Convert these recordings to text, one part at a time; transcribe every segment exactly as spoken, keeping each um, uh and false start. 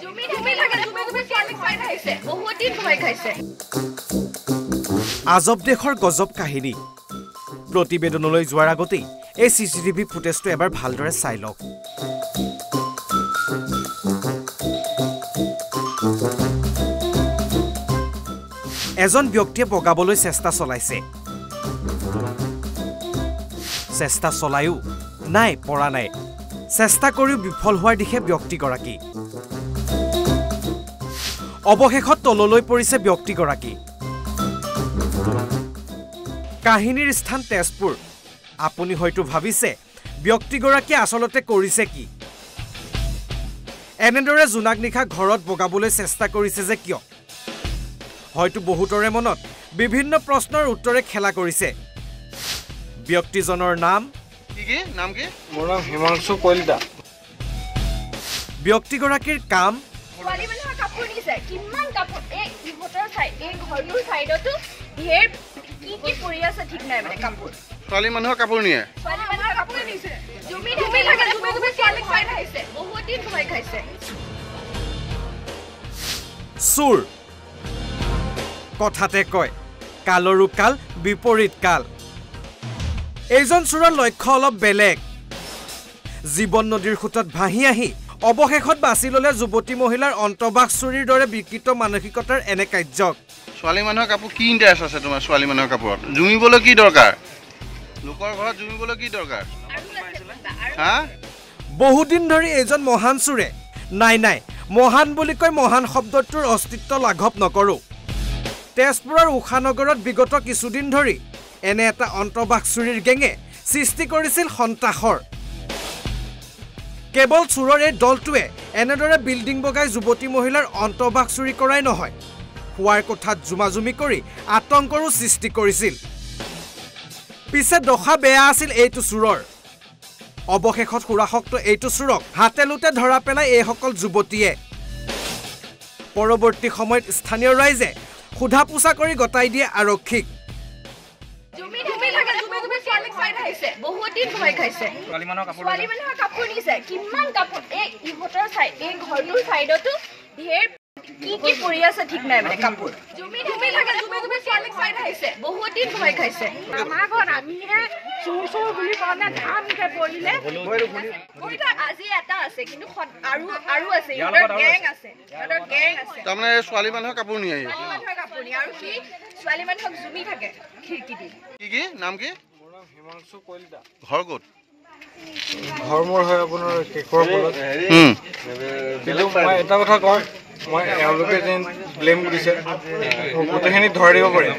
আজব দেশৰ গজব কাহিনী প্ৰতিবেদনলৈ যোৱাৰ আগতেই এই চিচিটিভি ফুটেজটো এবাৰ ভালদৰে চাই লওক এজন ব্যক্তিয়ে বগাবলৈ চেষ্টা চলাইছে চেষ্টা চলায়ো নাই পৰা নাই চেষ্টা কৰিও বিফল হোৱাৰ দিশে ব্যক্তিগৰাকী অৱশেষত তললৈ পৰিছে ব্যক্তিগৰাকী কাহিনীৰ স্থান তেজপুৰ আপুনি হয়তো ভাবিছে ব্যক্তিগৰাকী আসলতে কৰিছে কি এনেদৰে জুনাক নিখা ঘৰত বগাবলৈ চেষ্টা কৰিছে যে কিয় হয়তো বহুতৰে মনত বিভিন্ন প্ৰশ্নৰ উত্তৰে খেলা কৰিছে ব্যক্তিজনৰ নাম কি কি নাম কি মোৰ নাম হিমাংশু কলিতা ব্যক্তিগৰাকীৰ কাম ছোৱালী মানুহৰ কাপোৰ নিছে কিমান কাপোৰ এই ইহঁতৰ সাইড এই ঘৰটোৰ সাইডতো ঢেৰ কি কি পৰি আছে ঠিক নাই মানে কাপোৰ ছোৱালী মানুহৰ কাপোৰ নিয়ে ছোৱালী মানুহৰ কাপোৰ নিছে জুমি জুমি থাকে জুমি জুমি ছোৱালীক পাই খাইছে বহুত দিন ভয় খাইছে চুৰ কথাতে কয় কালৰো কাল বিপৰীত কাল এইজন চুৰৰ লক্ষ্য অলপ বেলেগ জীৱন নদীৰ খুঁটত ভাহি আহি অৱশেষত বাছি ললে যুৱতী মহিলাৰ অন্তবাস চুৰিৰ দৰে বিকৃত মানসিকতাৰ এনে কাৰ্যক ছোৱালী মানুহৰ কাপোৰ কি ইণ্টাৰেষ্ট আছে তোমাৰ ছোৱালী মানুহৰ কাপোৰত জুমিবলৈ কি দৰকাৰ লোকৰ ঘৰত জুমিবলৈ কি দৰকাৰ হা বহুদিন ধৰি এইজন মহান চুৰে নাই নাই মহান বুলি কৈ মহান শব্দটোৰ অস্তিত্ব লাঘৱ নকৰো তেজপুৰৰ উষানগৰত বিগত কিছুদিন ধৰি এনে এটা অন্তবাস চুৰিৰ গেঙে সৃষ্টি কৰিছিল সন্ত্ৰাসৰ কেৱল চুৰৰ এই দলটোৱে এনেদৰে বিল্ডিং বগাই যুৱতী মহিলাৰ অন্তবাস চুৰি কৰাই নহয় শুৱাৰ কোঠাত জুমাজুমি কৰি আতংকৰো সৃষ্টি কৰিছিল পিছে দশা বেয়া আছিল এইটো চুৰৰ অৱশেষত সুৰাসক্ত এইটো চুৰক হাতে লোতে ধৰা পেলাই এইসকল যুৱতীয়ে পৰৱৰ্তী সময়ত স্থানীয় ৰাইজে সোধা পোছা কৰি গতাই দিয়ে আৰক্ষীক জুমি জুমি থাকে জুমি জুমি ছোৱালীক পাই খাইছে বহুত দিন ভয় খাইছে ছোৱালী মানুহৰ কাপোৰ ছোৱালী মানুহৰ কাপোৰ নিছে কিমান কাপোৰ এই ইহঁতৰ সাইড এই ঘৰটোৰ সাইডতো ঢেৰ কি কি পৰি আছে ঠিক নাই মানে কাপোৰ জুমি জুমি থাকে জুমি জুমি ছোৱালীক পাই খাইছে বহুত দিন ভয় খাইছে আমাৰ ঘৰত আমিহে চুৰ চুৰ বুলি কওঁতে ধামকে পৰিলে ওইটা আজি এটা আছে কিন্তু আৰু আৰু আছে ইহঁতৰ গেং আছে ইহঁতৰ গেং আছে তাৰমানে ছোৱালী মানুহৰ কাপোৰ নিয়ে ছোৱালী মানুহৰ কাপোৰ নিয়ে আৰু কি ছোৱালী মানুহক জুমি থাকে খিৰিকী দি কি কি নাম কি মোৰ নাম হিমাংশু কলিতা ঘৰ ক'ত ঘৰ মোৰ হয় আপোনাৰ কেকৰ বলত কিন্তু মই এটা কথা কওঁ মই এওঁলোকে যেন ব্লেম কৰিছে গোটেইখিনি ধৰাই দিব পাৰিম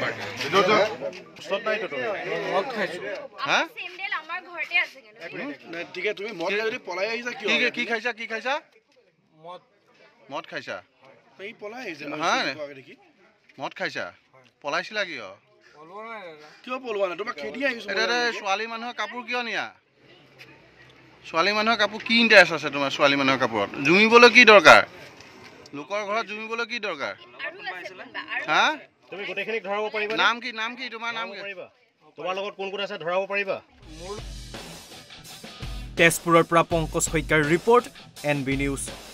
মদ খাইছোঁ হা চেণ্ডেল আমাৰ ঘৰতে আছে কিন্তু ঠিক আছে তুমি মদ খাই যদি পলাই আহিছা কিয় কি খাইছা কি খাইছা মদ মদ খাইছা এই পলাই আহিছে হা দেখি মদ খাইছা পলাইছিলা কিয় পলোৱা নাই দাদা কিয় পলোৱা নাই তোমাক খেদি আহিছো এটা ছোৱালী মানুহৰ কাপোৰ কিয় নিয়া ছোৱালী মানুহৰ কাপোৰ কি ইণ্টাৰেষ্ট আছে তোমাৰ ছোৱালী মানুহৰ কাপোৰত জুমিবলৈ কি দৰকাৰ লোকৰ ঘৰত জুমিবলৈ কি দৰকাৰ হা তুমি গোটেইখিনিক ধৰাব পাৰিবা নাম কি নাম কি তোমাৰ নাম কি তোমাৰ লগত কোন কোন আছে ধৰাব পাৰিবা তেজপুৰৰ পৰা পংকজ শইকীয়াৰ ৰিপৰ্ট এন বি নিউজ